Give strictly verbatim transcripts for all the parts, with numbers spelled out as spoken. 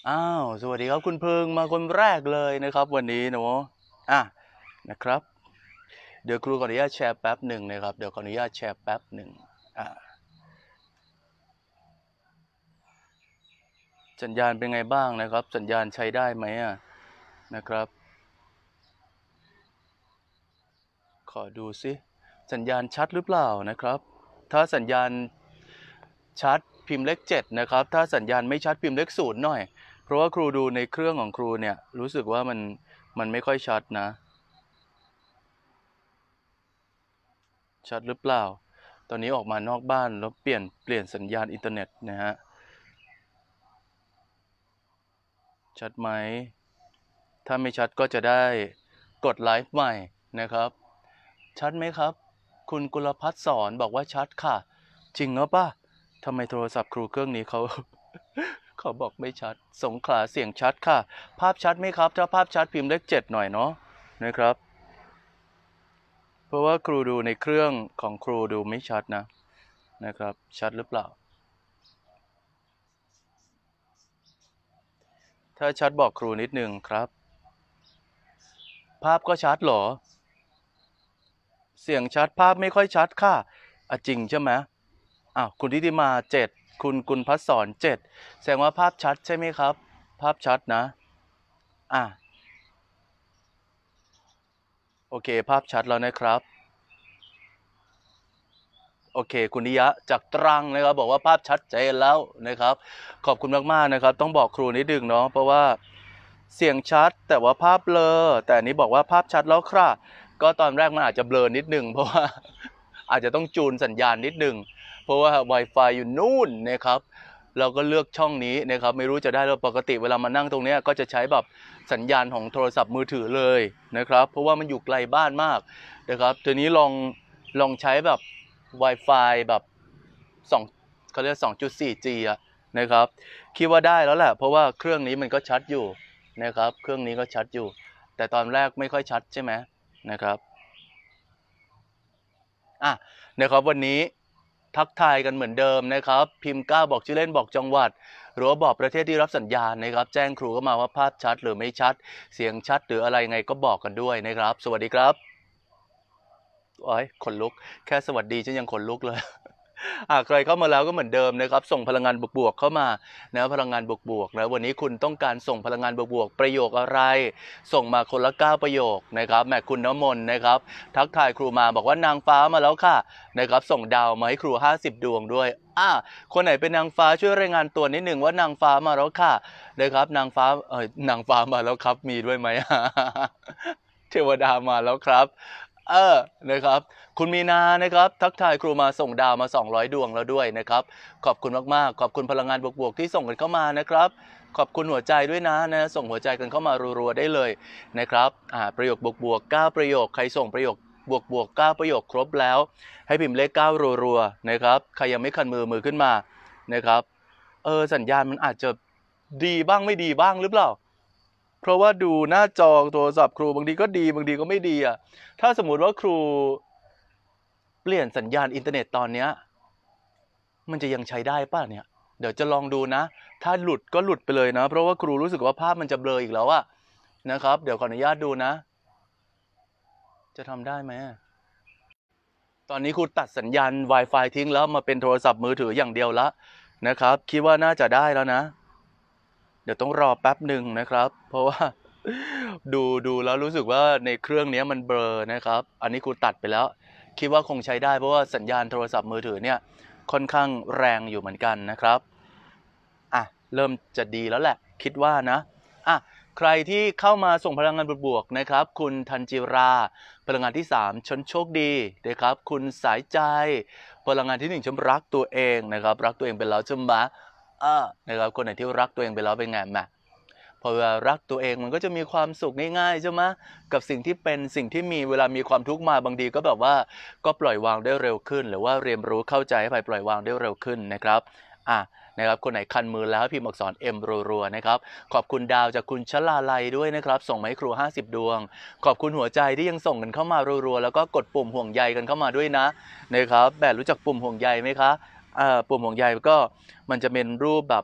อ้าวสวัสดีครับคุณพึงมาคนแรกเลยนะครับวันนี้เนาะอ่ะนะครับเดี๋ยวครูขออนุญาตแชร์แป๊บหนึ่งนะครับเดี๋ยวขออนุญาตแชร์แป๊บหนึ่งอ่ะสัญญาณเป็นไงบ้างนะครับสัญญาณใช้ได้ไหมอ่ะนะครับขอดูซิสัญญาณชัดหรือเปล่านะครับถ้าสัญญาณชัดพิมพ์เลขเจ็ดนะครับถ้าสัญญาณไม่ชัดพิมพ์เลขศูนย์หน่อยเพราะว่าครูดูในเครื่องของครูเนี่ยรู้สึกว่ามันมันไม่ค่อยชัดนะชัดหรือเปล่าตอนนี้ออกมานอกบ้านแล้วเปลี่ยนเปลี่ยนสัญญาณอินเทอร์เน็ตนะฮะชัดไหมถ้าไม่ชัดก็จะได้กดไลฟ์ใหม่นะครับชัดไหมครับคุณกุลพัฒน์สอนบอกว่าชัดค่ะจริงเหรอป่ะทำไมโทรศัพท์ครูเครื่องนี้เขา เขาบอกไม่ชัดสงขลาเสียงชัดค่ะภาพชัดไหมครับถ้าภาพชัดพิมพ์เลขเจ็ดหน่อยเนาะนะครับเพราะว่าครูดูในเครื่องของครูดูไม่ชัดนะนะครับชัดหรือเปล่าถ้าชัดบอกครูนิดนึงครับภาพก็ชัดเหรอเสียงชัดภาพไม่ค่อยชัดค่ะอ่ะจริงใช่ไหมอ้าวคุณทิติมาเจ็ดคุณกุลพัฒน์สอนเจ็ดแสดงว่าภาพชัดใช่ไหมครับภาพชัดนะอ่ะโอเคภาพชัดแล้วนะครับโอเคคุณนิยะจากตรังนะครับบอกว่าภาพชัดเจนแล้วนะครับขอบคุณมากๆนะครับต้องบอกครูนิดนึงเนาะเพราะว่าเสียงชัดแต่ว่าภาพเบลอแต่อันนี้บอกว่าภาพชัดแล้วค่ะก็ตอนแรกมันอาจจะเบลอนิดนึงเพราะว่าอาจจะต้องจูนสัญญาณนิดนึงเพราะว่า Wi-Fi อยู่นู่นนะครับเราก็เลือกช่องนี้นะครับไม่รู้จะได้หรือปกติเวลามานั่งตรงนี้ก็จะใช้แบบสัญญาณของโทรศัพท์มือถือเลยนะครับเพราะว่ามันอยู่ไกลบ้านมากนะครับทีนี้ลองลองใช้แบบ Wi-Fi แบบสองเขาเรียก สองจุดสี่ จี อะนะครับคิดว่าได้แล้วแหละเพราะว่าเครื่องนี้มันก็ชัดอยู่นะครับเครื่องนี้ก็ชัดอยู่แต่ตอนแรกไม่ค่อยชัดใช่ไหมนะครับอ่ะนะครับวันนี้ทักทายกันเหมือนเดิมนะครับพิมพ์เก้าบอกชื่อเล่นบอกจังหวัดหรือว่าบอกประเทศที่รับสัญญาณนะครับแจ้งครูเข้ามาว่าภาพชัดหรือไม่ชัดเสียงชัดหรืออะไรไงก็บอกกันด้วยนะครับสวัสดีครับโอ้ยขนลุกแค่สวัสดีฉันยังขนลุกเลยอ่าใครเข้ามาแล้วก็เหมือนเดิมนะครับส่งพลังงานบวกๆเข้ามานะพลังงานบวกๆนะวันนี้คุณต้องการส่งพลังงานบวกๆประโยคอะไรส่งมาคนละเก้าประโยคนะครับแม่คุณน้ำมนต์นะครับทักทายครูมาบอกว่านางฟ้ามาแล้วค่ะนะครับส่งดาวมาให้ครูห้าสิบดวงด้วยอ่าคนไหนเป็นนางฟ้าช่วยรายงานตัวนิดหนึ่งว่านางฟ้ามาแล้วค่ะนะครับนางฟ้าเอ้ยนางฟ้ามาแล้วครับมีด้วยไหม เทวดามาแล้วครับเออนะครับคุณมีนานะครับทักทายครูมาส่งดาวมาสองร้อยดวงแล้วด้วยนะครับขอบคุณมากๆขอบคุณพลังงานบวกๆที่ส่งกันเข้ามานะครับขอบคุณหัวใจด้วยนะนะส่งหัวใจกันเข้ามารัวๆได้เลยนะครับอ่าประโยคบวกๆเก้าประโยคใครส่งประโยคบวกๆเก้าประโยคครบแล้วให้พิมพ์เลขเก้ารัวๆนะครับใครยังไม่คันมือมือขึ้นมานะครับเออสัญญาณมันอาจจะดีบ้างไม่ดีบ้างหรือเปล่าเพราะว่าดูหน้าจอโทรศัพท์ครูบางทีก็ดีบางทีก็ไม่ดีอ่ะถ้าสมมุติว่าครูเปลี่ยนสัญญาณอินเทอร์เน็ตตอนเนี้ยมันจะยังใช้ได้ป่ะเนี่ยเดี๋ยวจะลองดูนะถ้าหลุดก็หลุดไปเลยนะเพราะว่าครูรู้สึกว่าภาพมันจะเบลออีกแล้วอะนะครับเดี๋ยวขออนุญาตดูนะจะทำได้ไหมตอนนี้ครูตัดสัญญาณ Wi-Fi ทิ้งแล้วมาเป็นโทรศัพท์มือถืออย่างเดียวละนะครับคิดว่าน่าจะได้แล้วนะเดี๋ยวต้องรอแป๊บหนึ่งนะครับเพราะว่าดูดูแล้วรู้สึกว่าในเครื่องนี้มันเบลอนะครับอันนี้ครูตัดไปแล้วคิดว่าคงใช้ได้เพราะว่าสัญญาณโทรศัพท์มือถือเนี่ยค่อนข้างแรงอยู่เหมือนกันนะครับอ่ะเริ่มจะดีแล้วแหละคิดว่านะอ่ะใครที่เข้ามาส่งพลังงานบวกๆนะครับคุณธันจิราพลังงานที่สามชนโชคดีนะครับคุณสายใจพลังงานที่หนึ่งชมรักตัวเองนะครับรักตัวเองเป็นแล้วใช่ไหมอ่านะครับคนไหนที่รักตัวเองไปแล้วเป็นไงมาพอเวลารักตัวเองมันก็จะมีความสุขง่ายๆใช่ไหมกับสิ่งที่เป็นสิ่งที่มีเวลามีความทุกข์มาบางทีก็แบบว่าก็ปล่อยวางได้เร็วขึ้นหรือว่าเรียนรู้เข้าใจให้ไปปล่อยวางได้เร็วขึ้นนะครับอ่ะนะครับคนไหนคันมือแล้วพิมพ์อักษร M รัวๆนะครับขอบคุณดาวจากคุณชลาลัยด้วยนะครับส่งมาให้ครูห้าสิบดวงขอบคุณหัวใจที่ยังส่งกันเข้ามารัวๆแล้วก็กดปุ่มห่วงใยกันเข้ามาด้วยนะนะครับแบบรู้จักปุ่มห่วงใยไหมคะอ่าปุ่มห่วงใยก็มันจะเป็นรูปแบบ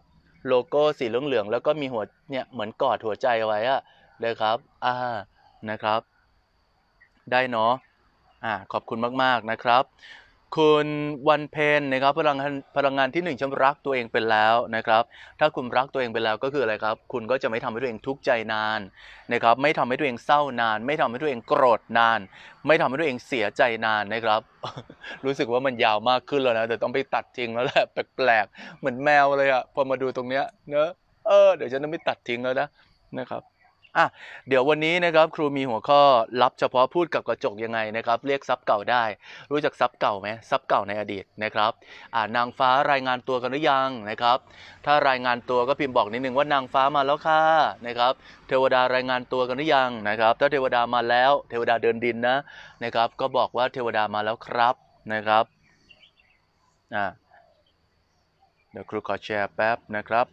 โลโก้สีเหลืองๆแล้วก็มีหัวเนี่ยเหมือนกอดหัวใจไว้อะนะครับอ่านะครับได้เนาะอ่าขอบคุณมากๆนะครับคุณวันเพ็ญนะครับพลังงานพลังงานที่หนึ่งฉันรักตัวเองเป็นแล้วนะครับถ้าคุณรักตัวเองเป็นแล้วก็คืออะไรครับคุณก็จะไม่ทำให้ตัวเองทุกข์ใจนานนะครับไม่ทำให้ตัวเองเศร้านานไม่ทำให้ตัวเองโกรธนานไม่ทำให้ตัวเองเสียใจนานนะครับ รู้สึกว่ามันยาวมากขึ้นแล้วนะแต่ต้องไปตัดทิ้งแล้วแหละแปลกๆเหมือนแมวเลยอะพอมาดูตรงเนี้ยเนอะเออเดี๋ยวฉันต้องไปตัดทิ้งแล้วนะนะครับอ่ะเดี๋ยววันนี้นะครับครูมีหัวข้อลับเฉพาะพูดกับกระจกยังไงนะครับเรียกทรัพย์เก่าได้รู้จักทรัพย์เก่าไหมทรัพย์เก่าในอดีตนะครับอ่านางฟ้ารายงานตัวกันหรือยังนะครับถ้ารายงานตัวก็พิมพ์บอกนิดนึงว่านางฟ้ามาแล้วค่ะนะครับเทวดารายงานตัวกันหรือยังนะครับถ้าเทวดามาแล้วเทวดาเดินดินนะนะครับก็บอกว่าเทวดามาแล้วครับนะครับอ่าเดี๋ยวครูขอแชร์แป๊บนะครับ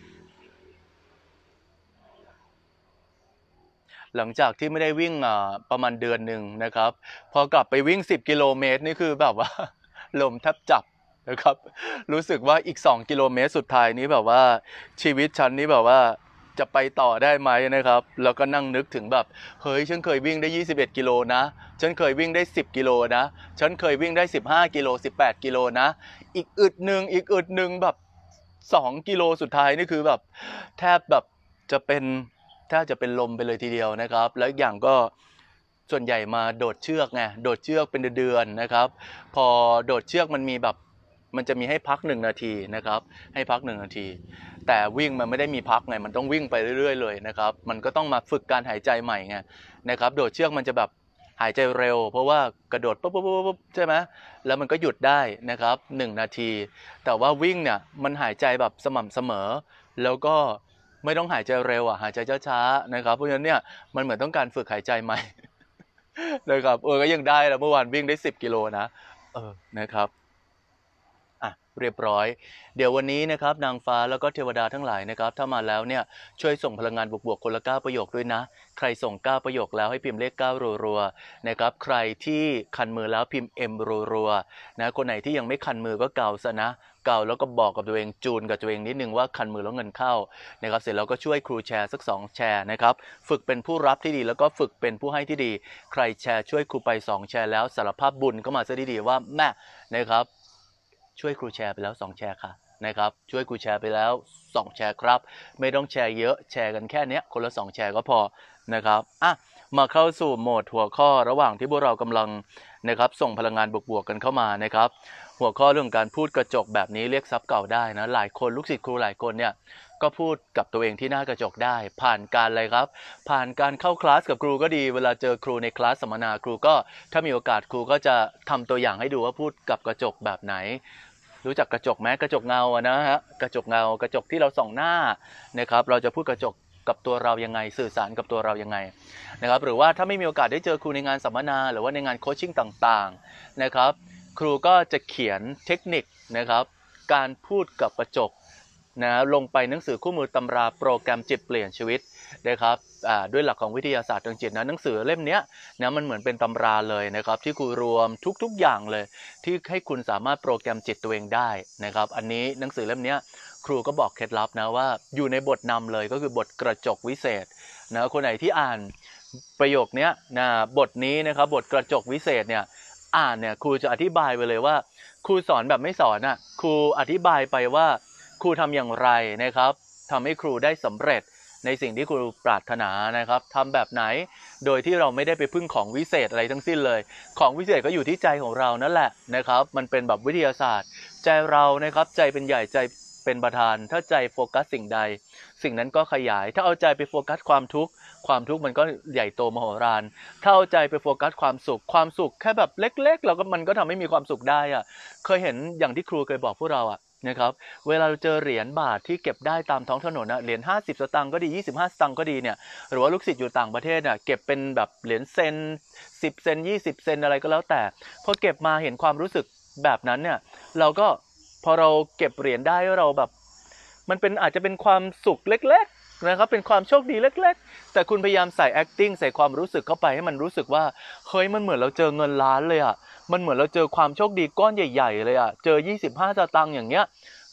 หลังจากที่ไม่ได้วิ่งอ่าประมาณเดือนหนึ่งนะครับพอกลับไปวิ่งสิบกิโลเมตรนี่คือแบบว่า ลมแทบจับนะครับรู้สึกว่าอีกสองกิโลเมตรสุดท้ายนี้แบบว่าชีวิตฉันนี่แบบว่าจะไปต่อได้ไหมนะครับแล้วก็นั่งนึกถึงแบบเฮ้ยฉันเคยวิ่งได้ยี่สิบเอ็ดกิโลนะฉันเคยวิ่งได้สิบกิโลนะฉันเคยวิ่งได้สิบห้ากิโลสิบแปดกิโลนะอีกอึดหนึ่งอีกอึดหนึ่งแบบสองกิโลสุดท้ายนี่คือแบบแทบแบบจะเป็น ถ้าจะเป็นลมไปเลยทีเดียวนะครับแล้วอย่างก็ส่วนใหญ่มาโดดเชือกไงโดดเชือกเป็นเดือนๆนะครับพอโดดเชือกมันมีแบบมันจะมีให้พักหนึ่งนาทีนะครับให้พักหนึ่งนาทีแต่วิ่งมันไม่ได้มีพักไงมันต้องวิ่งไปเรื่อยๆเลยนะครับมันก็ต้องมาฝึกการหายใจใหม่ไงนะครับโดดเชือกมันจะแบบหายใจเร็วเพราะว่ากระโดดปุ๊บปุ๊บปุ๊บใช่ไหมแล้วมันก็หยุดได้นะครับหนึ่งนาทีแต่ว่าวิ่งเนี่ยมันหายใจแบบสม่ำเสมอแล้วก็ไม่ต้องหายใจเร็วอ่ะหายใจช้าๆนะครับเพราะฉะนั้นเนี่ยมันเหมือนต้องการฝึกหายใจใหม่ นะครับเออก็ยังได้แล้วเมื่อวานวิ่งได้สิบกิโลนะเออนะครับอ่ะเรียบร้อยเดี๋ยววันนี้นะครับนางฟ้าแล้วก็เทวดาทั้งหลายนะครับถ้ามาแล้วเนี่ยช่วยส่งพลังงานบวกๆคนละเก้าประโยคด้วยนะใครส่งเก้าประโยคแล้วให้พิมพ์เลขเก้ารัวๆนะครับใครที่คันมือแล้วพิมพ์ M รัวๆนะคนไหนที่ยังไม่คันมือก็เกาซะนะเกาแล้วก็บอกกับตัวเองจูนกับตัวเองนิดนึงว่าคันมือแล้วเงินเข้านะครับเสร็จแล้วก็ช่วยครูแชร์สักสองแชร์นะครับฝึกเป็นผู้รับที่ดีแล้วก็ฝึกเป็นผู้ให้ที่ดีใครแชร์ช่วยครูไปสองแชร์แล้วสารภาพบุญก็มาซะดีๆว่าแม่นะครับช่วยครูแชร์ไปแล้วสองแชร์ค่ะนะครับช่วยครูแชร์ไปแล้วสองแชร์ครับไม่ต้องแชร์เยอะแชร์กันแค่นี้คนละสองแชร์ก็พอนะครับอ่ะมาเข้าสู่โหมดหัวข้อระหว่างที่พวกเรากำลังนะครับส่งพลังงานบวกๆกันเข้ามานะครับหัวข้อเรื่องการพูดกระจกแบบนี้เรียกทรัพย์เก่าได้นะหลายคนลูกศิษย์ครูหลายคนเนี่ยก็พูดกับตัวเองที่หน้ากระจกได้ผ่านการอะไรครับผ่านการเข้าคลาสกับครูก็ดีเวลาเจอครูในคลาสสัมมนาครูก็ถ้ามีโอกาสครูก็จะทำตัวอย่างให้ดูว่าพูดกับกระจกแบบไหนรู้จักกระจกไหมกระจกเงาอะนะฮะกระจกเงากระจกที่เราส่องหน้านะครับเราจะพูดกระจกกับตัวเรายังไงสื่อสารกับตัวเรายังไงนะครับหรือว่าถ้าไม่มีโอกาสได้เจอครูในงานสัมมนาหรือว่าในงานโคชชิ่งต่างๆนะครับครูก็จะเขียนเทคนิคนะครับการพูดกับกระจกนะลงไปหนังสือคู่มือตำราโปรแกรมจิตเปลี่ยนชีวิตนะครับด้วยหลักของวิทยาศาสตร์ทางจิตนะหนังสือเล่มนี้นะมันเหมือนเป็นตำราเลยนะครับที่ครูรวมทุกๆอย่างเลยที่ให้คุณสามารถโปรแกรมจิตตัวเองได้นะครับอันนี้หนังสือเล่มนี้ครูก็บอกเคล็ดลับนะว่าอยู่ในบทนำเลยก็คือบทกระจกวิเศษนะคนไหนที่อ่านประโยคนี้นะบทนี้นะครับบทกระจกวิเศษเนี่ยอ่านเนี่ยครูจะอธิบายไปเลยว่าครูสอนแบบไม่สอนอ่ะครูอธิบายไปว่าครูทำอย่างไรนะครับทำให้ครูได้สำเร็จในสิ่งที่ครูปรารถนานะครับทำแบบไหนโดยที่เราไม่ได้ไปพึ่งของวิเศษอะไรทั้งสิ้นเลยของวิเศษก็อยู่ที่ใจของเรานั่นแหละนะครับมันเป็นแบบวิทยาศาสตร์ใจเรานะครับใจเป็นใหญ่ใจเป็นประธานถ้าใจโฟกัสสิ่งใดสิ่งนั้นก็ขยายถ้าเอาใจไปโฟกัสความทุกข์ความทุกข์มันก็ใหญ่โตมโหฬารถ้าเอาใจไปโฟกัสความสุขความสุขแค่แบบเล็กๆเราก็มันก็ทำให้มีความสุขได้อะเคยเห็นอย่างที่ครูเคยบอกพวกเราอะนะครับเวลาเราเจอเหรียญบาทที่เก็บได้ตามท้องถนนนะเหรียญห้าสิบสตางค์ก็ดียี่สิบห้าสตางค์ก็ดีเนี่ยหรือว่าลูกศิษย์อยู่ต่างประเทศน่ะเก็บเป็นแบบเหรียญเซนสิบเซนยี่สิบเซนอะไรก็แล้วแต่พอเก็บมาเห็นความรู้สึกแบบนั้นเนี่ยเราก็พอเราเก็บเหรียญได้เราแบบมันเป็นอาจจะเป็นความสุขเล็กๆนะครับเป็นความโชคดีเล็กๆแต่คุณพยายามใส่ acting ใส่ความรู้สึกเข้าไปให้มันรู้สึกว่าเฮ้ยมันเหมือนเราเจอเงินล้านเลยอ่ะมันเหมือนเราเจอความโชคดีก้อนใหญ่ๆเลยอ่ะเจอยี่สิบห้าสตางค์อย่างเงี้ย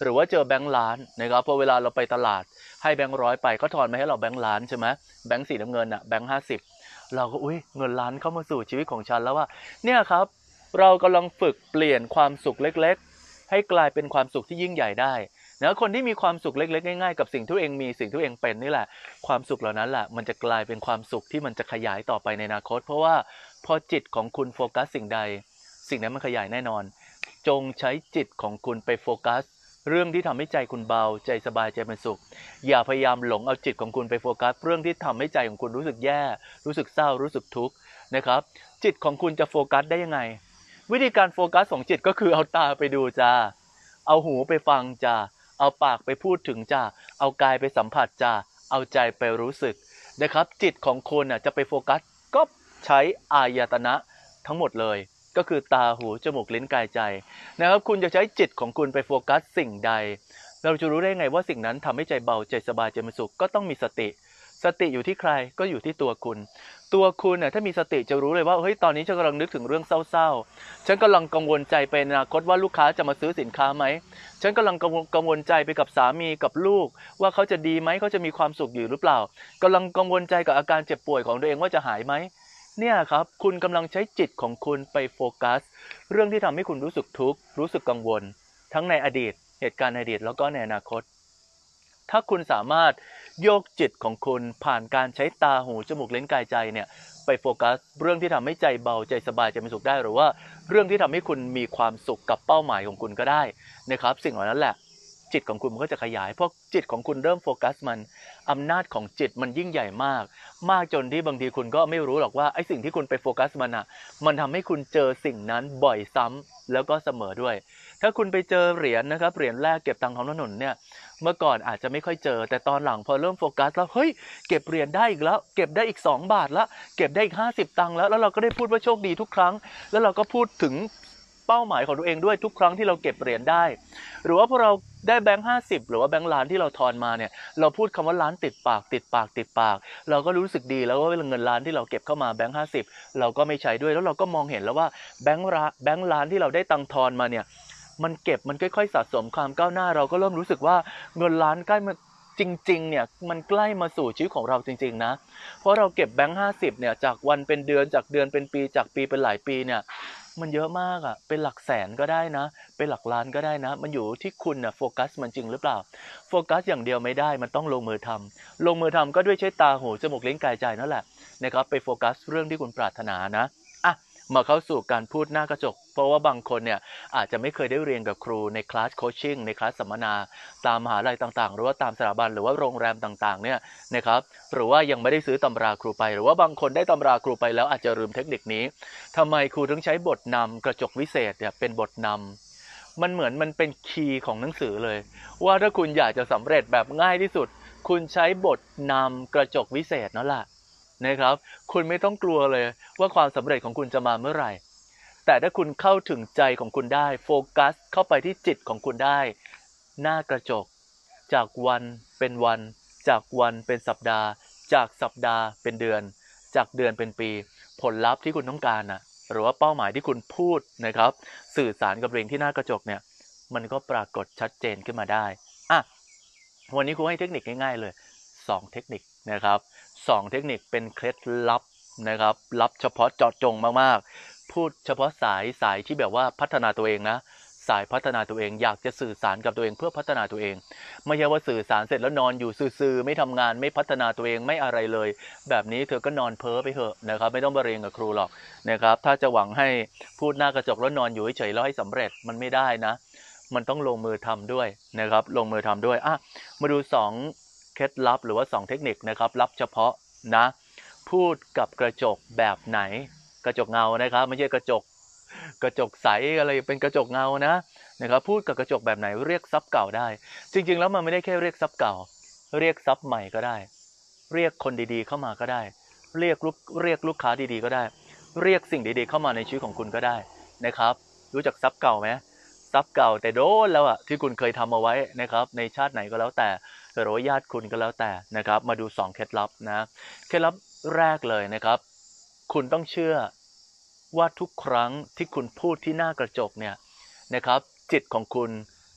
หรือว่าเจอแบงค์ล้านนะครับพอเวลาเราไปตลาดให้แบงค์ร้อยไปก็ทอนมาให้เราแบงค์ล้านใช่ไหมแบงค์สีน้ำเงินอะแบงค์ห้าสิบเราก็อุ้ยเงินล้านเข้ามาสู่ชีวิตของฉันแล้วว่าเนี่ยครับเรากำลังฝึกเปลี่ยนความสุขเล็กๆให้กลายเป็นความสุขที่ยิ่งใหญ่ได้นะคนที่มีความสุขเล็กๆง่ายๆกับสิ่งที่ตัวเองมีสิ่งที่ตัวเองเป็นนี่แหละความสุขเหล่านั้นแหละมันจะกลายเป็นความสุขที่มันจะขยายต่อไปในอนาคตเพราะว่าพอจิตของคุณโฟกัสสิ่งใดสิ่งนั้นมันขยายแน่นอนจงใช้จิตของคุณไปโฟกัสเรื่องที่ทำให้ใจคุณเบาใจสบายใจเป็นสุขอย่าพยายามหลงเอาจิตของคุณไปโฟกัสเรื่องที่ทำให้ใจของคุณรู้สึกแย่รู้สึกเศร้ารู้สึกทุกข์นะครับจิตของคุณจะโฟกัสได้ยังไงวิธีการโฟกัสของจิตก็คือเอาตาไปดูจ้าเอาหูไปฟังจ้าเอาปากไปพูดถึงจ้าเอากายไปสัมผัสจ้าเอาใจไปรู้สึกนะครับจิตของคุณจะไปโฟกัสก็ใช้อายตนะทั้งหมดเลยก็คือตาหูจมูกลิ้นกายใจนะครับคุณจะใช้จิตของคุณไปโฟกัสสิ่งใดเราจะรู้ได้ไงว่าสิ่งนั้นทำให้ใจเบาใจสบายใจเป็นสุขก็ต้องมีสติสติอยู่ที่ใครก็อยู่ที่ตัวคุณตัวคุณน่ะถ้ามีสติจะรู้เลยว่าเฮ้ยตอนนี้ฉันกำลังนึกถึงเรื่องเศร้าๆฉันกำลังกังวลใจไปในอนาคตว่าลูกค้าจะมาซื้อสินค้าไหมฉันกำลังกังวลใจไปกับสามีกับลูกว่าเขาจะดีไหมเขาจะมีความสุขอยู่หรือเปล่ากำลังกังวลใจกับอาการเจ็บป่วยของตัวเองว่าจะหายไหมเนี่ยครับคุณกำลังใช้จิตของคุณไปโฟกัสเรื่องที่ทำให้คุณรู้สึกทุกข์รู้สึกกังวลทั้งในอดีตเหตุการณ์ในอดีตแล้วก็ในอนาคตถ้าคุณสามารถโยกจิตของคุณผ่านการใช้ตาหูจมูกลิ้นกายใจเนี่ยไปโฟกัสเรื่องที่ทำให้ใจเบาใจสบายใจเป็นสุขได้หรือว่าเรื่องที่ทำให้คุณมีความสุขกับเป้าหมายของคุณก็ได้นะครับสิ่งเหล่านั้นแหละจิตของคุณมันก็จะขยายเพราะจิตของคุณเริ่มโฟกัสมันอำนาจของจิตมันยิ่งใหญ่มากมากจนที่บางทีคุณก็ไม่รู้หรอกว่าไอ้สิ่งที่คุณไปโฟกัสมันอ่ะมันทำให้คุณเจอสิ่งนั้นบ่อยซ้ำแล้วก็เสมอด้วยถ้าคุณไปเจอเหรียญนะครับเหรียญแรกเก็บตังค์ท้องถนนเนี่ยเมื่อก่อนอาจจะไม่ค่อยเจอแต่ตอนหลังพอเริ่มโฟกัสแล้วเฮ้ยเก็บเหรียญได้อีกแล้วเก็บได้อีกสองบาทแล้วเก็บได้อีกห้าสิบตังค์แล้วแล้วเราก็ได้พูดว่าโชคดีทุกครั้งแล้วเราก็พูดถึงเป้าหมายของตัวเองด้วยทุกครั้งที่เราเก็บเหรียญได้หรือว่าพอเราได้แบงค์ห้าสิบหรือว่าแบงค์ล้านที่เราทอนมาเนี่ยเราพูดคำว่าล้านติดปากติดปากติดปากเราก็รู้สึกดีแล้วว่าเงินล้านที่เราเก็บเข้ามาแบงค์ห้าสิบเราก็ไม่ใช้ด้วยแล้วเราก็มองเห็นแล้วว่าแบงค์แบงค์ล้านที่เราได้ตังค์ทอนมาเนี่ยมันเก็บมันค่อยๆสะสมความก้าวหน้าเราก็เริ่มรู้สึกว่าเงินล้านใกล้มาจริงๆเนี่ยมันใกล้มาสู่ชีวิตของเราจริงๆนะเพราะเราเก็บแบงค์ห้าสิบเนี่ยจากวันเป็นเดือนจากเดือนเป็นปีจากปีเป็นหลายปีเนี่ยมันเยอะมากอ่ะเป็นหลักแสนก็ได้นะเป็นหลักล้านก็ได้นะมันอยู่ที่คุณนะโฟกัสมันจริงหรือเปล่าโฟกัสอย่างเดียวไม่ได้มันต้องลงมือทำลงมือทำก็ด้วยใช้ตาหูจมูกลิ้นกายใจนั่นแหละนะครับไปโฟกัสเรื่องที่คุณปรารถนานะอ่ะมาเข้าสู่การพูดหน้ากระจกเพราะว่าบางคนเนี่ยอาจจะไม่เคยได้เรียนกับครูในคลาสโคชชิ่งในคลาสสัมมนาตามมหาลัยต่างๆหรือว่าตามสถาบันหรือว่าโรงแรมต่างๆเนี่ยนะครับหรือว่ายังไม่ได้ซื้อตำราครูไปหรือว่าบางคนได้ตำราครูไปแล้วอาจจะลืมเทคนิคนี้ทำไมครูต้องใช้บทนำกระจกวิเศษเนี่ยเป็นบทนำมันเหมือนมันเป็นคีย์ของหนังสือเลยว่าถ้าคุณอยากจะสำเร็จแบบง่ายที่สุดคุณใช้บทนำกระจกวิเศษนั่นแหละนะครับคุณไม่ต้องกลัวเลยว่าความสำเร็จของคุณจะมาเมื่อไหร่แต่ถ้าคุณเข้าถึงใจของคุณได้โฟกัสเข้าไปที่จิตของคุณได้หน้ากระจกจากวันเป็นวันจากวันเป็นสัปดาห์จากสัปดาห์เป็นเดือนจากเดือนเป็นปีผลลัพธ์ที่คุณต้องการนะหรือว่าเป้าหมายที่คุณพูดนะครับสื่อสารกับเรื่องที่หน้ากระจกเนี่ยมันก็ปรากฏชัดเจนขึ้นมาได้อ่ะวันนี้ครูให้เทคนิคง่ายๆเลยสองเทคนิคนะครับสองเทคนิคเป็นเคล็ดลับนะครับลับเฉพาะเจาะจงมากๆพูดเฉพาะสายสายที่แบบว่าพัฒนาตัวเองนะสายพัฒนาตัวเองอยากจะสื่อสารกับตัวเองเพื่อพัฒนาตัวเองไม่ใช่ว่าสื่อสารเสร็จแล้วนอนอยู่ซื่อๆไม่ทำงานไม่พัฒนาตัวเองไม่อะไรเลยแบบนี้เธอก็นอนเพ้อไปเถอะนะครับไม่ต้องมาเรียนกับครูหรอกนะครับถ้าจะหวังให้พูดหน้ากระจกแล้วนอนอยู่เฉยๆแล้วให้สำเร็จมันไม่ได้นะมันต้องลงมือทำด้วยนะครับลงมือทำด้วยอ่ะมาดูสองเคล็ดลับหรือว่าสองเทคนิคนะครับลับเฉพาะนะพูดกับกระจกแบบไหนกระจกเงานะครับไม่ใช่กระจกกระจกใสอะไรเป็นกระจกเงานะนะครับพูดกับกระจกแบบไหนเรียกทรัพย์เก่าได้จริงๆแล้วมันไม่ได้แค่เรียกทรัพย์เก่าเรียกทรัพย์ใหม่ก็ได้เรียกคนดีๆเข้ามาก็ได้เรียกลูกเรียกลูกค้าดีๆก็ได้เรียกสิ่งดีๆเข้ามาในชีวิตของคุณก็ได้นะครับรู้จักทรัพย์เก่าไหมทรัพย์เก่าแต่โดนแล้วอะที่คุณเคยทำเอาไว้นะครับในชาติไหนก็แล้วแต่หรือว่าญาติคุณก็แล้วแต่นะครับมาดูสองเคล็ดลับนะเคล็ดลับแรกเลยนะครับคุณต้องเชื่อว่าทุกครั้งที่คุณพูดที่หน้ากระจกเนี่ยนะครับจิตของคุณ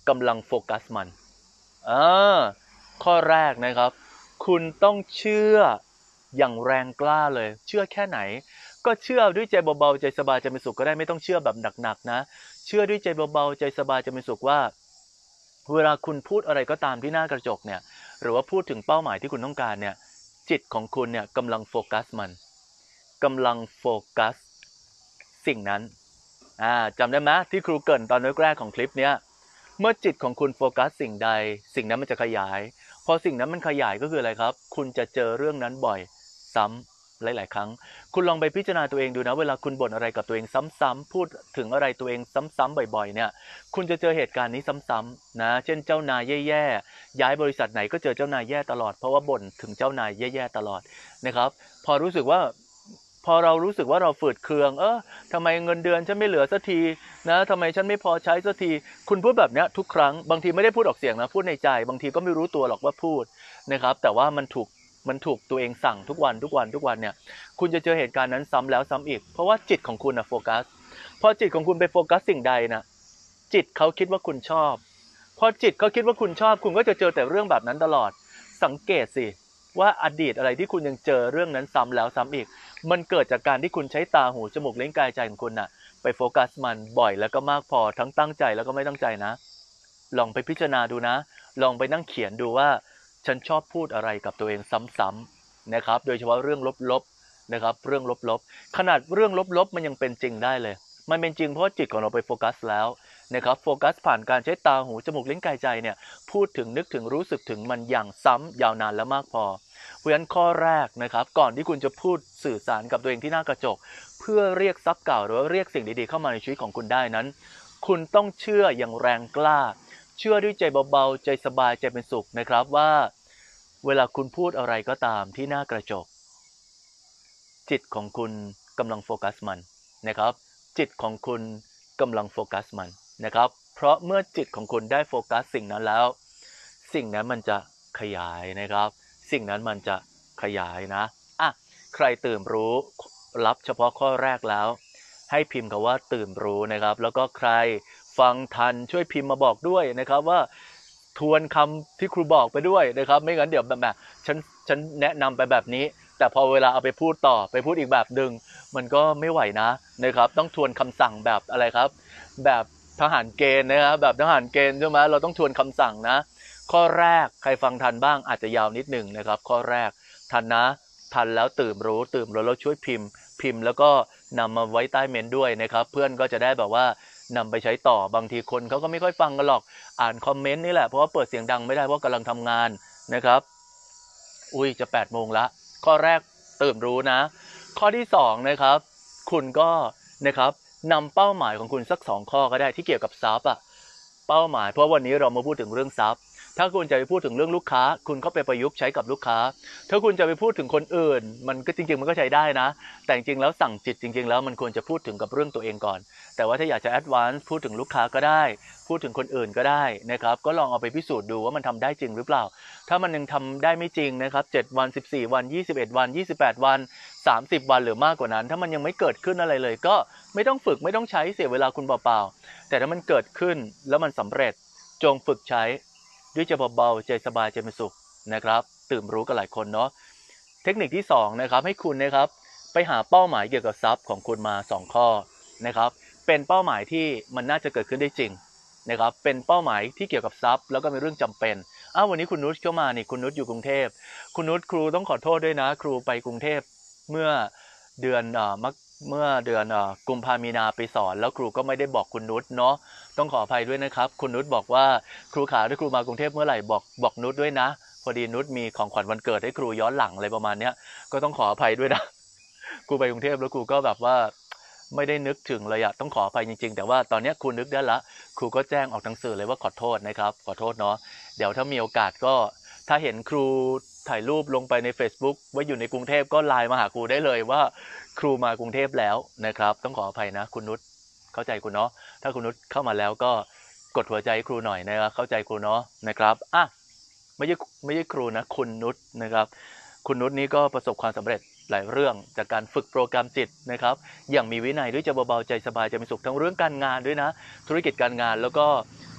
กำลังโฟกัสมันอ่าข้อแรกนะครับคุณต้องเชื่ออย่างแรงกล้าเลยเชื่อแค่ไหนก็เชื่อด้วยใจเบาๆใจสบายใจเป็นสุขก็ได้ไม่ต้องเชื่อแบบหนักๆนะเชื่อด้วยใจเบาๆใจสบายใจเป็นสุขว่าเวลาคุณพูดอะไรก็ตามที่หน้ากระจกเนี่ยหรือว่าพูดถึงเป้าหมายที่คุณต้องการเนี่ยจิตของคุณเนี่ยกำลังโฟกัสมันกำลังโฟกัสสิ่งนั้นอ่าจำได้ไหมที่ครูเกริ่นตอนแรกๆของคลิปเนี้ยเมื่อจิตของคุณโฟกัสสิ่งใดสิ่งนั้นมันจะขยายพอสิ่งนั้นมันขยายก็คืออะไรครับคุณจะเจอเรื่องนั้นบ่อยซ้ำหลายๆครั้งคุณลองไปพิจารณาตัวเองดูนะเวลาคุณบ่นอะไรกับตัวเองซ้ำๆพูดถึงอะไรตัวเองซ้ำๆบ่อยๆเนี่ยคุณจะเจอเหตุการณ์นี้ซ้ำๆนะเช่นเจ้านายแย่ๆย้ายบริษัทไหนก็เจอเจ้านายแย่ตลอดเพราะว่าบ่นถึงเจ้านายแย่ๆตลอดนะครับพอรู้สึกว่าพอเรารู้สึกว่าเราฝืดเคืองเออทำไมเงินเดือนฉันไม่เหลือสักทีนะทำไมฉันไม่พอใช้สักทีคุณพูดแบบนี้ทุกครั้งบางทีไม่ได้พูดออกเสียงนะพูดในใจบางทีก็ไม่รู้ตัวหรอกว่าพูดนะครับแต่ว่ามันถูกมันถูกตัวเองสั่งทุกวันทุกวันทุกวันเนี่ยคุณจะเจอเหตุการณ์นั้นซ้ำแล้วซ้ำอีกเพราะว่าจิตของคุณนะโฟกัสพอจิตของคุณไปโฟกัสสิ่งใดนะจิตเขาคิดว่าคุณชอบพอจิตเขาคิดว่าคุณชอบคุณก็จะเจอแต่เรื่องแบบนั้นตลอดสังเกตสิว่าอดีตอะไรที่คุณยังเจอเรื่องนั้นซ้ำแล้วซ้ำอีกมันเกิดจากการที่คุณใช้ตาหูจมูกลิ้นกายใจของคุณน่ะไปโฟกัสมันบ่อยแล้วก็มากพอทั้งตั้งใจแล้วก็ไม่ตั้งใจนะลองไปพิจารณาดูนะลองไปนั่งเขียนดูว่าฉันชอบพูดอะไรกับตัวเองซ้ำๆนะครับโดยเฉพาะเรื่องลบๆนะครับเรื่องลบๆขนาดเรื่องลบๆมันยังเป็นจริงได้เลยมันเป็นจริงเพราะจิตของเราไปโฟกัสแล้วนะครับโฟกัสผ่านการใช้ตาหูจมูกลิ้นกายใจเนี่ยพูดถึงนึกถึงรู้สึกถึงมันอย่างซ้ำยาวนานและมากพอเพราะฉะนั้นข้อแรกนะครับก่อนที่คุณจะพูดสื่อสารกับตัวเองที่หน้ากระจกเพื่อเรียกทรัพย์เก่าหรือว่าเรียกสิ่งดีๆเข้ามาในชีวิตของคุณได้นั้นคุณต้องเชื่ออย่างแรงกล้าเชื่อด้วยใจเบาๆใจสบายใจเป็นสุขนะครับว่าเวลาคุณพูดอะไรก็ตามที่หน้ากระจกจิตของคุณกำลังโฟกัสมันนะครับจิตของคุณกำลังโฟกัสมันนะครับเพราะเมื่อจิตของคุณได้โฟกัสสิ่งนั้นแล้วสิ่งนั้นมันจะขยายนะครับสิ่งนั้นมันจะขยายนะอ่ะใครตื่นรู้รับเฉพาะข้อแรกแล้วให้พิมพ์คำว่าตื่นรู้นะครับแล้วก็ใครฟังทันช่วยพิมพ์มาบอกด้วยนะครับว่าทวนคำที่ครูบอกไปด้วยนะครับไม่งั้นเดี๋ยวแบบแบบฉันฉันแนะนำไปแบบนี้แต่พอเวลาเอาไปพูดต่อไปพูดอีกแบบหนึ่งมันก็ไม่ไหวนะนะครับต้องทวนคำสั่งแบบอะไรครับแบบทหารเกณฑ์นะครับแบบทหารเกณฑ์ใช่ไหมเราต้องทวนคำสั่งนะข้อแรกใครฟังทันบ้างอาจจะยาวนิดหนึ่งนะครับข้อแรกทันนะทันแล้วตื่นรู้ตื่นรู้แล้วช่วยพิมพ์พิมพ์แล้วก็นำมาไว้ใต้เมนต์ด้วยนะครับเพื่อนก็จะได้แบบว่านำไปใช้ต่อบางทีคนเขาก็ไม่ค่อยฟังกันหรอกอ่านคอมเมนต์นี่แหละเพราะว่าเปิดเสียงดังไม่ได้เพราะกำลังทำงานนะครับอุ้ยจะแปดโมงละข้อแรกตื่นรู้นะข้อที่สองนะครับคุณก็นะครับนำเป้าหมายของคุณสักสองข้อก็ได้ที่เกี่ยวกับทรัพย์อะเป้าหมายเพราะวันนี้เรามาพูดถึงเรื่องทรัพย์ถ้าคุณจะไปพูดถึงเรื่องลูกค้าคุณก็ไปประยุกต์ใช้กับลูกค้าถ้าคุณจะไปพูดถึงคนอื่นมันก็จริงๆมันก็ใช้ได้นะแต่จริงๆแล้วสั่งจิตจริงๆแล้วมันควรจะพูดถึงกับเรื่องตัวเองก่อนแต่ว่าถ้าอยากจะแอดวานซ์พูดถึงลูกค้าก็ได้พูดถึงคนอื่นก็ได้นะครับก็ลองเอาไปพิสูจน์ดูว่ามันทำได้จริงหรือเปล่าถ้ามันยังทำได้ไม่จริงนะครับเจ็ดวันสิบสี่วันยี่สิบเอ็ดวันยี่สิบแปดวันสามสิบวันหรือมากกว่านั้นถ้ามันยังไม่เกิดขึ้นอะไรเลยก็ไม่ต้องฝึกไม่ต้องใช้เสียเวลาคุณเปล่าๆแต่ถ้ามันเกิดขึ้นแล้วมันสำเร็จจงฝึกใช้ด้วยใจเบาๆใจสบายใจเป็นสุขนะครับตื่นรู้กันหลายคนเนาะเทคนิคที่สองนะครับให้คุณนะครับไปหาเป้าหมายเกี่ยวกับทรัพย์ของคุณมาสองข้อนะครับเป็นเป้าหมายที่มันน่าจะเกิดขึ้นได้จริงนะครับเป็นเป้าหมายที่เกี่ยวกับทรัพย์แล้วก็เป็นเรื่องจำเป็นอ้าววันนี้คุณนุชเข้ามานี่คุณนุชอยู่กรุงเทพคุณนุชครูต้องขอโทษด้วยนะครูไปกรุงเทพเมื่อเดือนเอ่อมักเมื่อเดือนเอ่อกุมภามีนาไปสอนแล้วครูก็ไม่ได้บอกคุณนุชเนาะต้องขออภัยด้วยนะครับคุณนุชบอกว่าครูขาถ้าครูมากรุงเทพเมื่อไหร่บอกบอกนุชด้วยนะพอดีนุชมีของขวัญวันเกิดให้ครูย้อนหลังอะไรประมาณเนี้ยก็ต้องขออภัยด้วยนะครูไปกรุงเทพแล้วครูก็แบบว่าไม่ได้นึกถึงเลยอะต้องขออภัยจริงๆแต่ว่าตอนนี้ครูนึกได้ละครูก็แจ้งออกหนังสือเลยว่าขอโทษนะครับขอโทษเนาะเดี๋ยวถ้ามีโอกาสก็ถ้าเห็นครูถ่ายรูปลงไปใน Facebook ว่าอยู่ในกรุงเทพก็ไลน์มาหาครูได้เลยว่าครูมากรุงเทพแล้วนะครับต้องขออภัยนะคุณนุชเข้าใจคุณเนาะถ้าคุณนุชเข้ามาแล้วก็กดหัวใจครูหน่อยนะครับเข้าใจครูเนาะนะครับอ่ะไม่ใช่ไม่ใช่ครูนะคุณนุชนะครับคุณนุชนี้ก็ประสบความสำเร็จหลายเรื่องจากการฝึกโปรแกรมจิตนะครับอย่างมีวินัยด้วยใจเบาๆใจสบายใจเป็นสุขทั้งเรื่องการงานด้วยนะธุรกิจการงานแล้วก็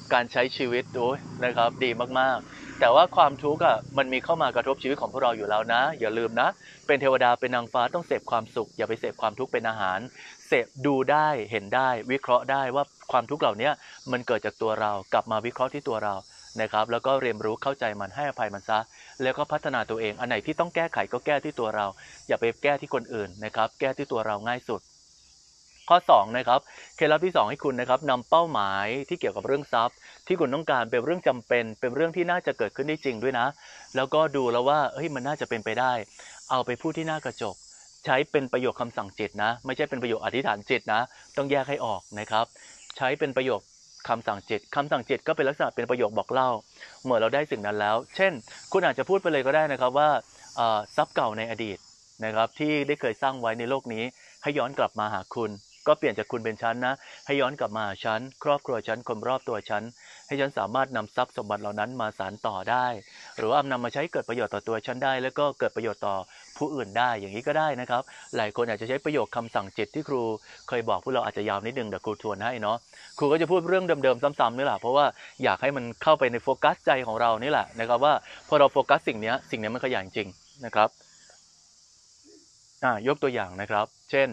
การใช้ชีวิตโอ้ยนะครับดีมากๆแต่ว่าความทุกข์อ่ะมันมีเข้ามากระทบชีวิตของพวกเราอยู่แล้วนะอย่าลืมนะเป็นเทวดาเป็นนางฟ้าต้องเสพความสุขอย่าไปเสพความทุกข์เป็นอาหารเสพดูได้เห็นได้วิเคราะห์ได้ว่าความทุกข์เหล่านี้มันเกิดจากตัวเรากลับมาวิเคราะห์ที่ตัวเรานะครับแล้วก็เรียนรู้เข้าใจมันให้อภัยมันซะแล้วก็พัฒนาตัวเองอันไหนที่ต้องแก้ไขก็แก้ที่ตัวเราอย่าไปแก้ที่คนอื่นนะครับแก้ที่ตัวเราง่ายสุดข้อสองนะครับเคล็ดลับที่สองให้คุณนะครับนำเป้าหมายที่เกี่ยวกับเรื่องทรัพย์ที่คุณต้องการเป็นเรื่องจำเป็นเป็นเรื่องที่น่าจะเกิดขึ้นได้จริงด้วยนะแล้วก็ดูแล้วว่าเฮ้ยมันน่าจะเป็นไปได้เอาไปพูดที่หน้ากระจกใช้เป็นประโยคคำสั่งจิตนะไม่ใช่เป็นประโยคอธิษฐานจิตนะต้องแยกให้ออกนะครับใช้เป็นประโยคคำสั่งจิตคำสั่งจิตก็เป็นลักษณะเป็นประโยคบอกเล่าเมื่อเราได้สิ่งนั้นแล้วเช่นคุณอาจจะพูดไปเลยก็ได้นะครับว่าทรัพย์เก่าในอดีตนะครับที่ได้เคยสร้างไว้ในโลกนี้ให้ย้อนกลับมาหาคุณก็เปลี่ยนจากคุณเป็นฉันนะให้ย้อนกลับมาหาฉันครอบครัวฉันคนรอบตัวฉันให้ฉันสามารถนำทรัพย์สมบัติเหล่านั้นมาสานต่อได้หรือว่านำมาใช้เกิดประโยชน์ต่อตัวฉันได้แล้วก็เกิดประโยชน์ต่อผู้อื่นได้อย่างนี้ก็ได้นะครับหลายคนอาจจะใช้ประโยคคำสั่งจิตที่ครูเคยบอกพวกเราอาจจะยาวนิดนึงเดี๋ยวครูทวนให้เนาะครูก็จะพูดเรื่องเดิมๆซ้ำๆนี่แหละเพราะว่าอยากให้มันเข้าไปในโฟกัสใจของเรานี่แหละนะครับว่าพอเราโฟกัสสิ่งนี้สิ่งนี้มันขยายจริงนะครับอ่ายกตัวอย่างนะครับเช่น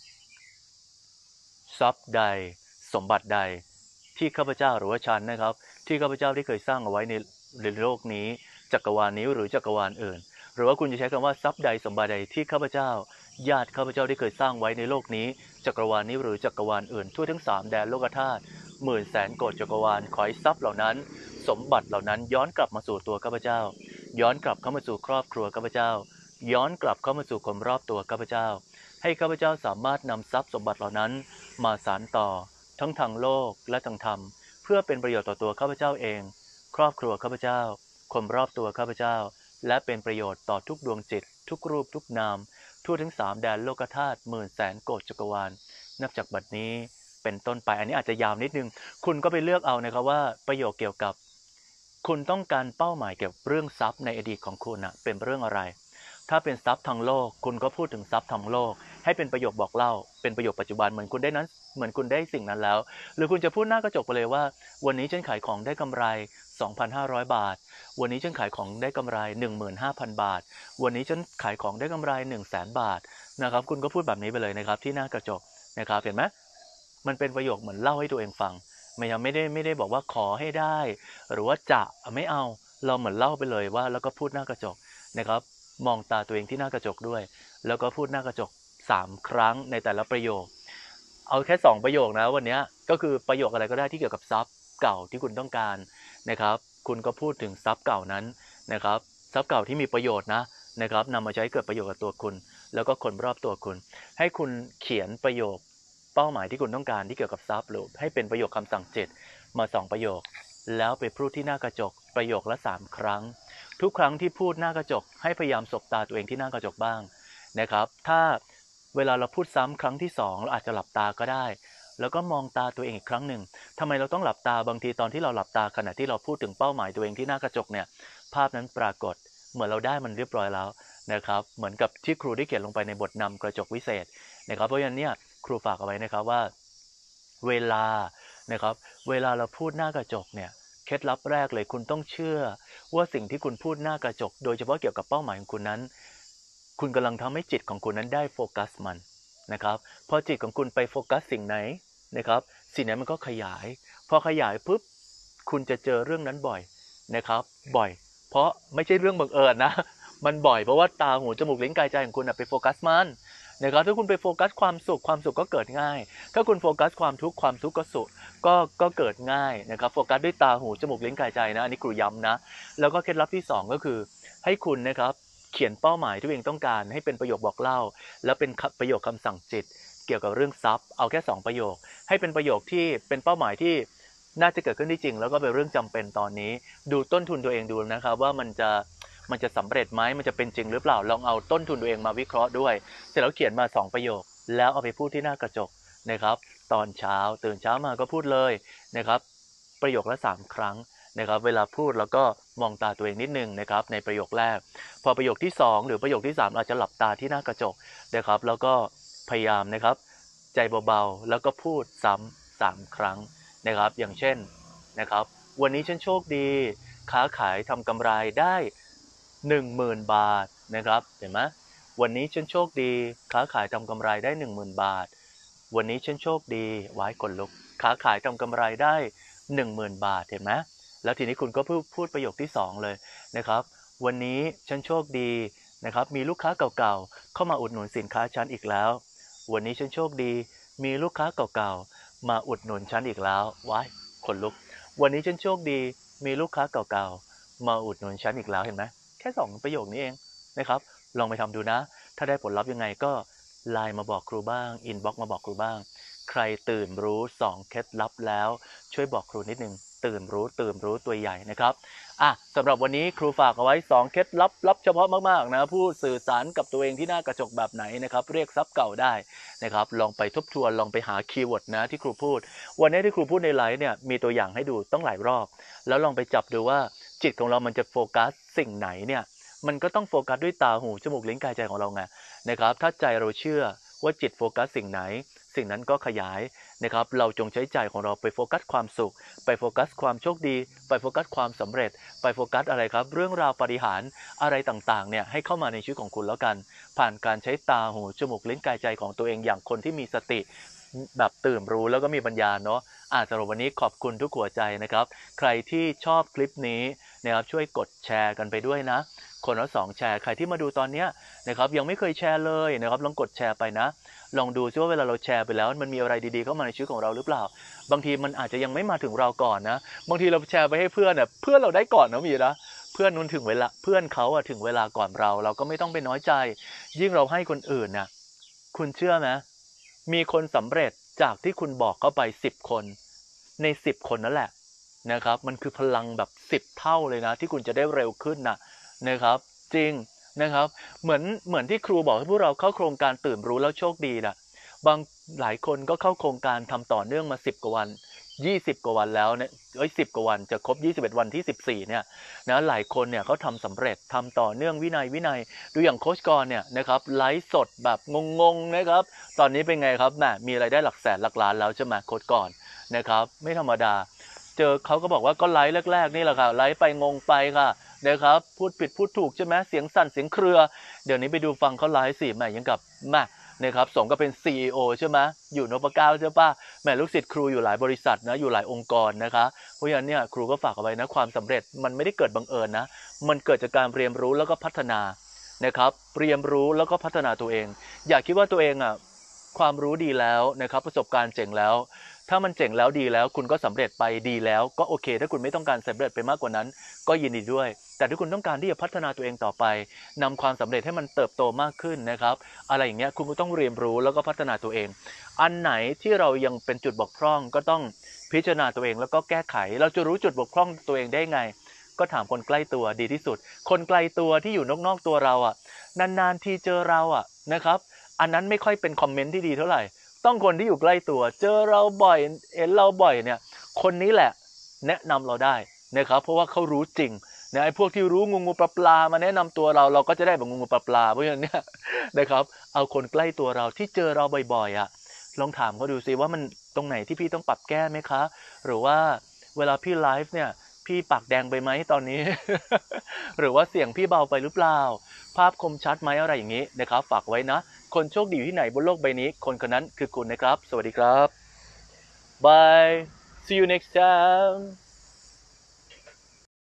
ทรัพย์ใดสมบัติใดที่ข้าพเจ้าหรือว่าฉันนะครับที่ข้าพเจ้าได้เคยสร้างเอาไว้ในในโลกนี้จักรวาลนี้หรือจักรวาลอื่นหรือว่าคุณจะใช้คำว่าทรัพย์ใดสมบัติใดที่ข้าพเจ้าญาติข้าพเจ้าได้เคยสร้างไว้ในโลกนี้จักรวาลนี้หรือจักรวาลอื่นทั่วทั้งสามแดนโลกธาตุหมื่นแสนโกฏจักรวาลขอให้ทรัพย์เหล่านั้นสมบัติเหล่านั้นย้อนกลับมาสู่ตัวข้าพเจ้าย้อนกลับเข้ามาสู่ครอบครัวข้าพเจ้าย้อนกลับเข้ามาสู่คนรอบตัวข้าพเจ้าให้ข้าพเจ้าสามารถนำทรัพย์สมบัติเหล่านั้นมาสานต่อทั้งทางโลกและทางธรรมเพื่อเป็นประโยชน์ต่อตัวข้าพเจ้าเองครอบครัวข้าพเจ้าคนรอบตัวข้าพเจ้าและเป็นประโยชน์ต่อทุกดวงจิตทุกรูปทุกนามทั่วทั้งสามแดนโลกธาตุหมื่นแสนโกฏจักรวาลนับจากบัดนี้เป็นต้นไปอันนี้อาจจะยาวนิดนึงคุณก็ไปเลือกเอานะครับว่าประโยคเกี่ยวกับคุณต้องการเป้าหมายเกี่ยวกับเรื่องทรัพย์ในอดีตของคุณนะเป็นเรื่องอะไรถ้าเป็นทรัพย์ทางโลกคุณก็พูดถึงทรัพย์ทางโลกให้เป็นประโยคบอกเล่าเป็นประโยคปัจจุบันเหมือนคุณได้นั้นเหมือนคุณได้สิ่งนั้นแล้วหรือคุณจะพูดหน้ากระจกไปเลยว่าวันนี้ฉันขายของได้กำไร สองพันห้าร้อย บาทวันนี้ฉันขายของได้กำไร หนึ่งหมื่นห้าพัน บาทวันนี้ฉันขายของได้กำไร หนึ่งแสน บาทนะครับคุณก็พูดแบบนี้ไปเลยนะครับที่หน้ากระจกนะครับเห็นไหมมันเป็นประโยคเหมือนเล่าให้ตัวเองฟังไม่ยังไม่ได้ไม่ได้บอกว่าขอให้ได้หรือว่าจะไม่เอาเราเหมือนเล่าไปเลยว่าแล้วก็พูดหน้ากระจกนะครับมองตาตัวเองที่หน้ากระจกด้วยแล้วก็พูดหน้ากระจกสามครั้งในแต่ละประโยคเอาแค่สองประโยคนะวันนี้ก็คือประโยคอะไรก็ได้ที่เกี่ยวกับทรัพย์เก่าที่คุณต้องการนะครับคุณก็พูดถึงทรัพย์เก่านั้นนะครับทรัพย์เก่าที่มีประโยชน์นะนะครับนำมาใช้เกิดประโยชน์กับตัวคุณแล้วก็คนรอบตัวคุณให้คุณเขียนประโยคเป้าหมายที่คุณต้องการที่เกี่ยวกับทรัพย์หรือให้เป็นประโยคคำสั่งจิตมาสองประโยคแล้วไปพูดที่หน้ากระจกประโยคละสามครั้งทุกครั้งที่พูดหน้ากระจกให้พยายามสบตาตัวเองที่หน้ากระจกบ้างนะครับถ้าเวลาเราพูดซ้ำครั้งที่สองเราอาจจะหลับตาก็ได้แล้วก็มองตาตัวเองอีกครั้งหนึ่งทำไมเราต้องหลับตาบางทีตอนที่เราหลับตาขณะที่เราพูดถึงเป้าหมายตัวเองที่หน้ากระจกเนี่ยภาพนั้นปรากฏเหมือนเราได้มันเรียบร้อยแล้วนะครับเหมือนกับที่ครูได้เขียนลงไปในบทนำกระจกวิเศษนะครับเพราะฉะนั้นเนี่ยครูฝากเอาไว้นะครับว่าเวลานะครับเวลาเราพูดหน้ากระจกเนี่ยเคล็ดลับแรกเลยคุณต้องเชื่อว่าสิ่งที่คุณพูดหน้ากระจกโดยเฉพาะเกี่ยวกับเป้าหมายของคุณนั้นคุณกำลังทำให้จิตของคุณนั้นได้โฟกัสมันนะครับพอจิตของคุณไปโฟกัสสิ่งไหนนะครับสิ่งนั้นมันก็ขยายพอขยายปุ๊บคุณจะเจอเรื่องนั้นบ่อยนะครับบ่อยเพราะไม่ใช่เรื่องบังเอิญนะมันบ่อยเพราะว่าตาหูจมูกลิ้นกายใจของคุณไปโฟกัสมันนะครับถ้าคุณไปโฟกัสความสุขความสุขก็เกิดง่ายถ้าคุณโฟกัสความทุกข์ความทุกข์ก็สุขก็ก็เกิดง่ายนะครับโฟกัสด้วยตาหูจมูกลิ้นกายใจนะอันนี้ครูย้ำนะแล้วก็เคล็ดลับที่สองก็คือให้คุณนะครับเขียนเป้าหมายที่ตัวเองต้องการให้เป็นประโยคบอกเล่าแล้วเป็นประโยคคำสั่งจิตเกี่ยวกับเรื่องทรัพย์เอาแค่สองประโยคให้เป็นประโยคที่เป็นเป้าหมายที่น่าจะเกิดขึ้นได้จริงแล้วก็เป็นเรื่องจำเป็นตอนนี้ดูต้นทุนตัวเองดูนะครับว่ามันจะมันจะสำเร็จไหมมันจะเป็นจริงหรือเปล่าลองเอาต้นทุนตัวเองมาวิเคราะห์ด้วยเสร็จแล้วเขียนมาสองประโยคแล้วเอาไปพูดที่หน้ากระจกนะครับตอนเช้าตื่นเช้ามาก็พูดเลยนะครับประโยคละสามครั้งนะครับเวลาพูดแล้วก็มองตาตัวเองนิดนึงนะครับในประโยคแรกพอประโยคที่สองหรือประโยคที่สามอาจจะหลับตาที่หน้ากระจกนะครับแล้วก็พยายามนะครับใจเบาๆแล้วก็พูดซ้ำสามครั้งนะครับอย่างเช่นนะครับวันนี้ฉันโชคดีค้าขายทำกำไรได้หนึ่งหมื่นบาทนะครับเห็นไหมวันนี้ฉันโชคดีค้าขายทำกำไรได้หนึ่งหมื่นบาทวันนี้ฉันโชคดีไว้กดลุกค้าขายทำกำไรได้หนึ่งหมื่นบาทเห็นไหมแล้วทีนี้คุณก็พูดพูดประโยคที่สองเลยนะครับวันนี้ฉันโชคดีนะครับมีลูกค้าเก่าๆเข้ามาอุดหนุนสินค้าฉันอีกแล้ววันนี้ฉันโชคดีมีลูกค้าเก่าๆมาอุดหนุนฉันอีกแล้วว้ายขนลุกวันนี้ฉันโชคดีมีลูกค้าเก่าๆมาอุดหนุนฉันอีกแล้วเห็นไหมแค่สองประโยคนี้เองนะครับลองไปทำดูนะถ้าได้ผลลัพธ์ยังไงก็ไลน์มาบอกครูบ้างอินบ็อกซ์มาบอกครูบ้างใครตื่นรู้สองเคล็ดลับแล้วช่วยบอกครูนิดนึงตื่นรู้ตื่นรู้ตัวใหญ่นะครับอ่ะสำหรับวันนี้ครูฝากเอาไว้สองเคล็ดลับลับเฉพาะมากๆนะผู้สื่อสารกับตัวเองที่หน้ากระจกแบบไหนนะครับเรียกทรัพย์เก่าได้นะครับลองไปทบทวนลองไปหาคีย์เวิร์ดนะที่ครูพูดวันนี้ที่ครูพูดในไลฟ์เนี่ยมีตัวอย่างให้ดูต้องหลายรอบแล้วลองไปจับดูว่าจิตของเรามันจะโฟกัสสิ่งไหนเนี่ยมันก็ต้องโฟกัสด้วยตาหูจมูกลิ้นกายใจของเราไงนะครับถ้าใจเราเชื่อว่าจิตโฟกัสสิ่งไหนสิ่งนั้นก็ขยายนะครับเราจงใช้ใจของเราไปโฟกัสความสุขไปโฟกัสความโชคดีไปโฟกัสความสำเร็จไปโฟกัสอะไรครับเรื่องราวปาฏิหาริย์อะไรต่างๆเนี่ยให้เข้ามาในชีวิตของคุณแล้วกันผ่านการใช้ตาหูจมูกลิ้นกายใจของตัวเองอย่างคนที่มีสติแบบตื่นรู้แล้วก็มีปัญญาเนาะอ่าสำหรับวันนี้ขอบคุณทุกหัวใจนะครับใครที่ชอบคลิปนี้นะครับช่วยกดแชร์กันไปด้วยนะคนละสองแชร์ใครที่มาดูตอนนี้นะครับยังไม่เคยแชร์เลยนะครับลองกดแชร์ไปนะลองดูซิว่าเวลาเราแชร์ไปแล้วมันมีอะไรดีๆเข้ามาในชีวิตของเราหรือเปล่าบางทีมันอาจจะยังไม่มาถึงเราก่อนนะบางทีเราแชร์ไปให้เพื่อนเนี่ยเพื่อนเราได้ก่อนนะมีนะเพื่อนนู้นถึงเวลาเพื่อนเขาอะถึงเวลาก่อนเราเราก็ไม่ต้องไปน้อยใจยิ่งเราให้คนอื่นน่ะคุณเชื่อไหมมีคนสำเร็จจากที่คุณบอกเข้าไปสิบคนในสิบคนนั่นแหละนะครับมันคือพลังแบบสิบเท่าเลยนะที่คุณจะได้เร็วขึ้นนะนะครับจริงนะครับเหมือนเหมือนที่ครูบอกให้พวกเราเข้าโครงการตื่นรู้แล้วโชคดีนะบางหลายคนก็เข้าโครงการทำต่อเนื่องมาสิบกว่าวันยี่สิบกว่าวันแล้วเนี่ยเอ้ยสิบกว่าวันจะครบยี่สิบเอ็ดวันที่สิบสี่เนี่ยนะหลายคนเนี่ยเขาทำสำเร็จทำต่อเนื่องวินัยวินัยดูอย่างโค้ชกรเนี่ยนะครับไลฟ์สดแบบงงๆนะครับตอนนี้เป็นไงครับแหมมีรายได้หลักแสนหลักล้านแล้วใช่ไหมโค้ชกรนะครับไม่ธรรมดาเจอเขาก็บอกว่าก็ไลฟ์แรกๆนี่แหละค่ะไลฟ์ไปงงไปค่ะนะครับพูดผิดพูดถูกใช่ไหมเสียงสั่นเสียงเครือเดี๋ยวนี้ไปดูฟังเขาไลฟ์สิแหมยังกับแหมนะครับสมกับเป็น ซี อี โอ ใช่ไหมอยู่นพเก้าใช่ปะแหมลูกศิษย์ครูอยู่หลายบริษัทนะอยู่หลายองค์กรนะคะเพราะฉะนั้นเนี่ยครูก็ฝากเอาไว้นะความสำเร็จมันไม่ได้เกิดบังเอิญนะมันเกิดจากการเรียนรู้แล้วก็พัฒนานะครับเรียนรู้แล้วก็พัฒนาตัวเองอย่าคิดว่าตัวเองอ่ะความรู้ดีแล้วนะครับประสบการณ์เจ๋งแล้วถ้ามันเจ๋งแล้วดีแล้วคุณก็สำเร็จไปดีแล้วก็โอเคถ้าคุณไม่ต้องการสำเร็จไปมากกว่านั้นก็ยินดีด้วยแต่ถ้าคุณต้องการที่จะพัฒนาตัวเองต่อไปนำความสำเร็จให้มันเติบโตมากขึ้นนะครับอะไรอย่างเงี้ยคุณก็ต้องเรียนรู้แล้วก็พัฒนาตัวเองอันไหนที่เรายังเป็นจุดบกพร่องก็ต้องพิจารณาตัวเองแล้วก็แก้ไขเราจะรู้จุดบกพร่องตัวเองได้ไงก็ถามคนใกล้ตัวดีที่สุดคนไกลตัวที่อยู่นอกๆตัวเราอ่ะนานๆทีเจอเราอ่ะนะครับอันนั้นไม่ค่อยเป็นคอมเมนต์ที่ดีเท่าไหร่ต้องคนที่อยู่ใกล้ตัวเจอเราบ่อยเห็นเราบ่อยเนี่ยคนนี้แหละแนะนำเราได้นะครับเพราะว่าเขารู้จริงนะไอ้พวกที่รู้งูงูปลาปลามาแนะนำตัวเราเราก็จะได้แบบงูงูปลาปลาเพราะฉะนั้นเนี่ยนะครับเอาคนใกล้ตัวเราที่เจอเราบ่อยๆอ่ะลองถามเขาดูซิว่ามันตรงไหนที่พี่ต้องปรับแก้ไหมคะหรือว่าเวลาพี่ไลฟ์เนี่ยพี่ปากแดงไปไหมตอนนี้ หรือว่าเสียงพี่เบาไปหรือเปล่าภาพคมชัดไหมอะไรอย่างนี้นะครับฝากไว้นะคนโชคดีอยู่ที่ไหนบนโลกใบนี้คนคนนั้นคือคุณนะครับสวัสดีครับ Bye see you next time